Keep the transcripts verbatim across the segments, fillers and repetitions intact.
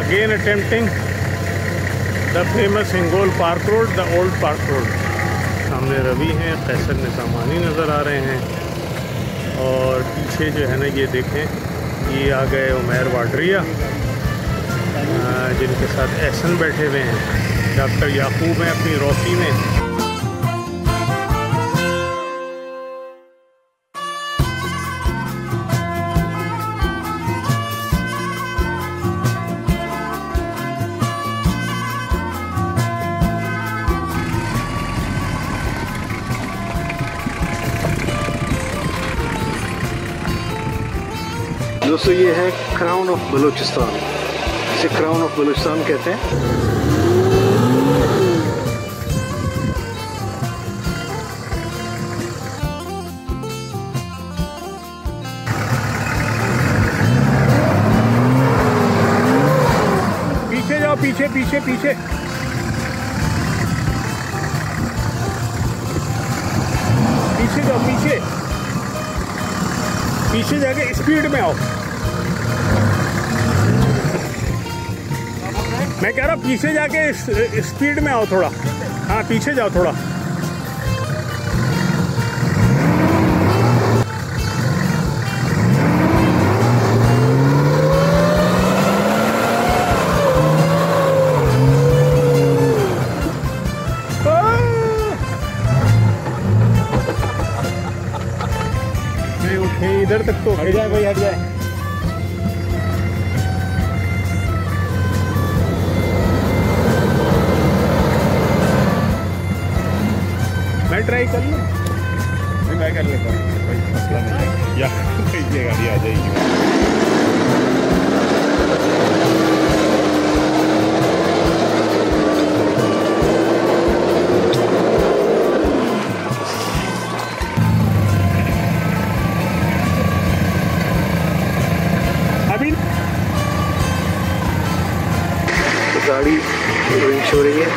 again attempting the famous Hingol park road, the old park road। सामने रवि हैं, कैसर निज़ामानी नज़र आ रहे हैं और पीछे जो है ना ये देखें, ये आ गए उमैर वाडरिया जिनके साथ एहसन बैठे हुए हैं। डॉक्टर याकूब हैं अपनी रॉकी में। दोस्तों ये है क्राउन ऑफ बलूचिस्तान, इसे क्राउन ऑफ बलूचिस्तान कहते हैं। पीछे जाओ, पीछे पीछे पीछे पीछे जाओ, पीछे पीछे जाके स्पीड में आओ। मैं कह रहा हूँ पीछे जाके स्पीड में आओ थोड़ा। हाँ पीछे जाओ थोड़ा। इधर तक तो हट जाए भाई, हट जाए। मैं ट्राई कर लूँ? मैं कर लेता हूँ, कोई मसला नहीं है। या ये गाड़ी आ जाएगी। गाड़ी रिंच हो रही है।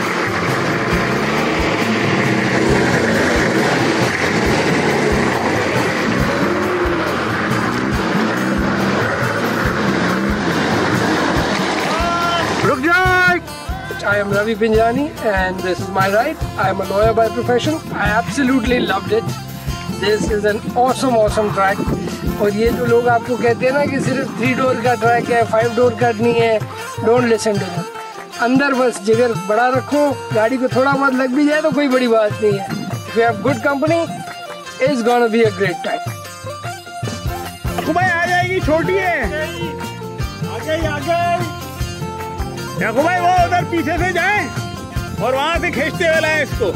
रुक जाए। I am Ravi Pinjani and this is my ride. I am a lawyer by profession. I absolutely loved it. This is an awesome awesome track. और ये जो लोग आपको कहते हैं ना कि सिर्फ थ्री डोर का ट्रैक है, फाइव डोर का नहीं है, डोंट लिसन टू दैम। अंदर बस जिगर बड़ा रखो, गाड़ी को थोड़ा बहुत लग भी जाए तो कोई बड़ी बात नहीं है। If you have good company, it's gonna be a great time. भाई आ जाएगी, छोटी है। आ गई आ गई। याकूब भाई वो उधर पीछे से जाए और वहां से खींचते हुए लाए इसको।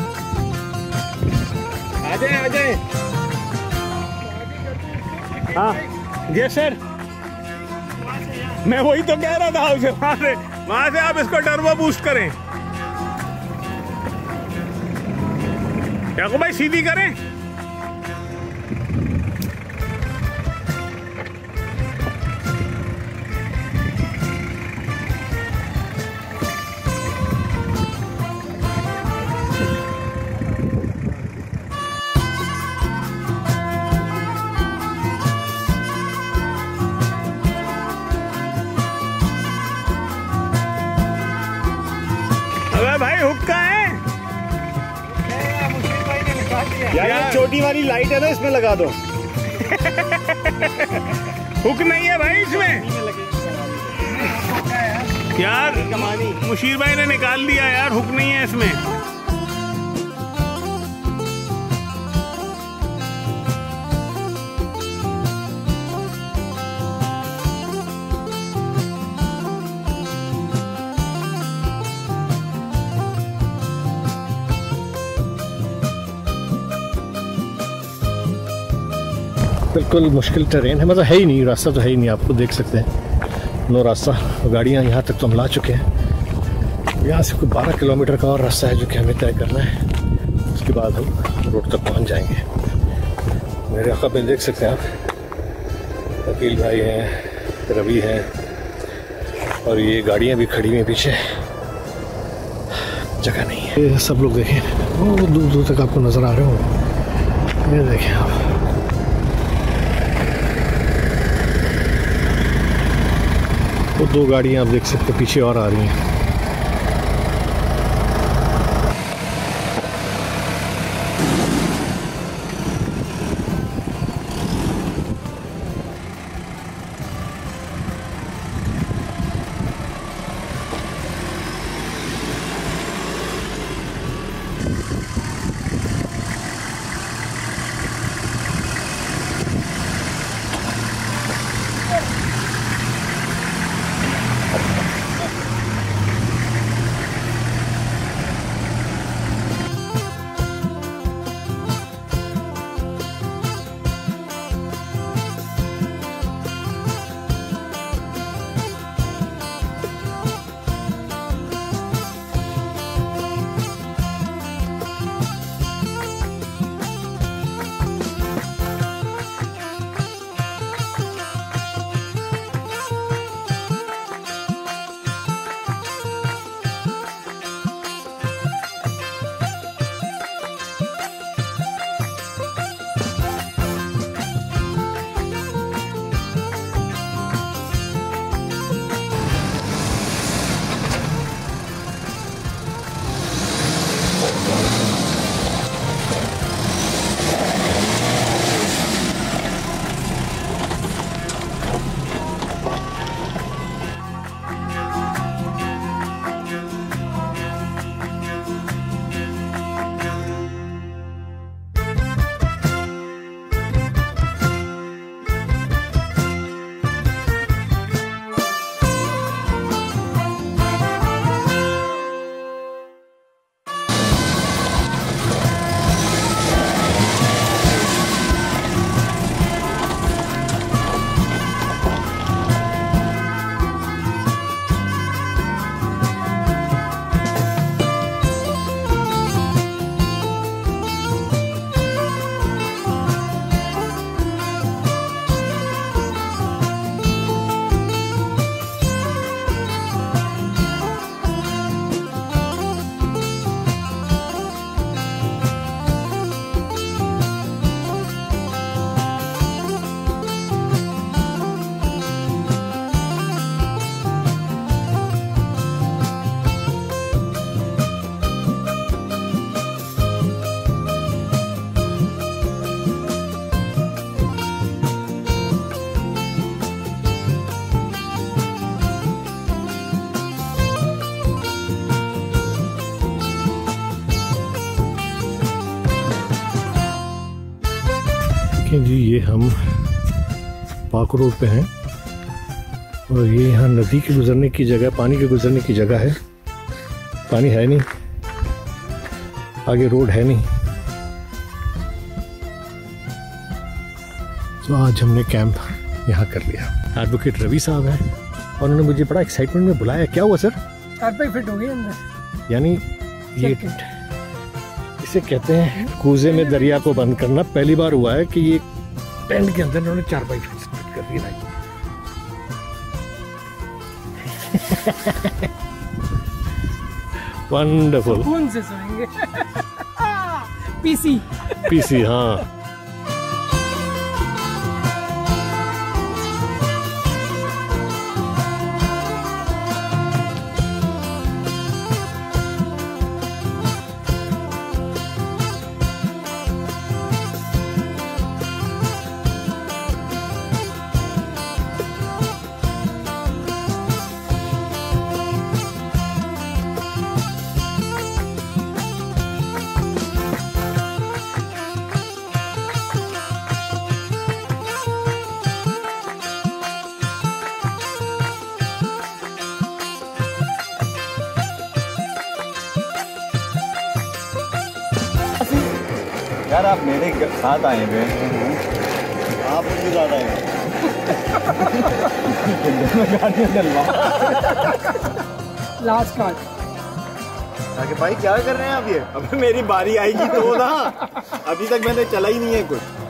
आ जाए आ जाए। हाँ जी सर, मैं वही तो कह रहा था उसे, वहां से वहां से आप इसको टर्बो बूस्ट करें। याकूब भाई सीधी करें। भाई हुक का है यार, यार छोटी वाली लाइट है ना, इसमें लगा दो। हुक नहीं है भाई इसमें यार, मुशीर भाई ने निकाल दिया यार, हुक नहीं है इसमें। बिल्कुल मुश्किल ट्रेन है, मतलब है ही नहीं, रास्ता तो है ही नहीं। आपको देख सकते हैं नो रास्ता। गाड़ियाँ यहाँ तक तो हम ला चुके हैं। यहाँ से कोई बारह किलोमीटर का और रास्ता है जो कि हमें तय करना है। उसके बाद हम रोड तक पहुँच जाएंगे। मेरे आका पे देख सकते हैं आप, वकील भाई हैं, रवि हैं और ये गाड़ियाँ भी खड़ी हैं पीछे, जगह नहीं है। ये सब लोग देखें, वो दूर दूर तक आपको नज़र आ रहे हो। ये देखें आप, तो दो गाड़ियाँ आप देख सकते हैं पीछे और आ रही हैं। देखें जी, ये हम पाक रोड पे हैं और ये यहाँ नदी के गुजरने की जगह, पानी के गुजरने की जगह है। पानी है नहीं, आगे रोड है नहीं, तो आज हमने कैंप यहाँ कर लिया। एडवोकेट रवि साहब हैं और उन्होंने मुझे बड़ा एक्साइटमेंट में बुलाया। क्या हुआ सर? कारपेट फिट हो गई अंदर। यानी ये इसे कहते हैं कूजे में दरिया को बंद करना। पहली बार हुआ है कि ये टेंट के अंदर उन्होंने चार बाई फिट कर दी भाई। वंडरफुल। सुकून से सोएंगे। पीसी पीसी हाँ। यार आप मेरे साथ आए हुए हैं, आप उनके साथ आए हैं। Last card. आगे भाई क्या कर रहे हैं आप? ये अबे मेरी बारी आएगी तो ना, अभी तक मैंने चला ही नहीं है कुछ।